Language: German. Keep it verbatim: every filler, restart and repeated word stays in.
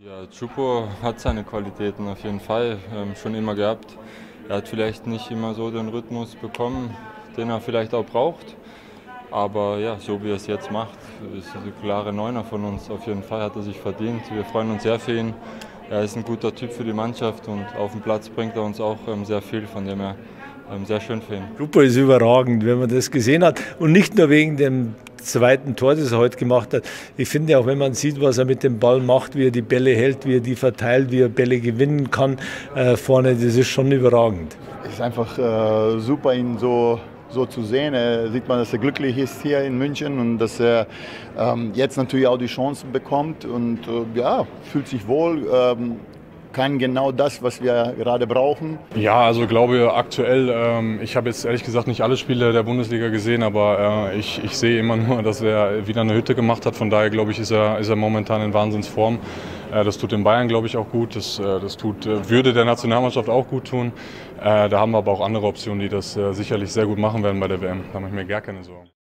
Ja, Chupo hat seine Qualitäten auf jeden Fall ähm, schon immer gehabt. Er hat vielleicht nicht immer so den Rhythmus bekommen, den er vielleicht auch braucht. Aber ja, so wie er es jetzt macht, ist ein klarer Neuner von uns. Auf jeden Fall hat er sich verdient. Wir freuen uns sehr für ihn. Er ist ein guter Typ für die Mannschaft und auf dem Platz bringt er uns auch ähm, sehr viel, von dem her ähm, sehr schön für ihn. Chupo ist überragend, wenn man das gesehen hat. Und nicht nur wegen dem zweiten Tor, das er heute gemacht hat. Ich finde auch, wenn man sieht, was er mit dem Ball macht, wie er die Bälle hält, wie er die verteilt, wie er Bälle gewinnen kann äh, vorne, das ist schon überragend. Es ist einfach äh, super, ihn so so zu sehen. Äh, sieht man, dass er glücklich ist hier in München und dass er ähm, jetzt natürlich auch die Chancen bekommt und äh, ja, fühlt sich wohl, ähm, kann genau das, was wir gerade brauchen. Ja, also glaube aktuell, ähm, ich habe jetzt ehrlich gesagt nicht alle Spiele der Bundesliga gesehen, aber äh, ich, ich sehe immer nur, dass er wieder eine Hütte gemacht hat. Von daher glaube ich, ist er, ist er momentan in Wahnsinnsform. Äh, das tut den Bayern, glaube ich, auch gut. Das, äh, das tut, äh, würde der Nationalmannschaft auch gut tun. Äh, da haben wir aber auch andere Optionen, die das äh, sicherlich sehr gut machen werden bei der W M. Da mache ich mir gar keine Sorgen.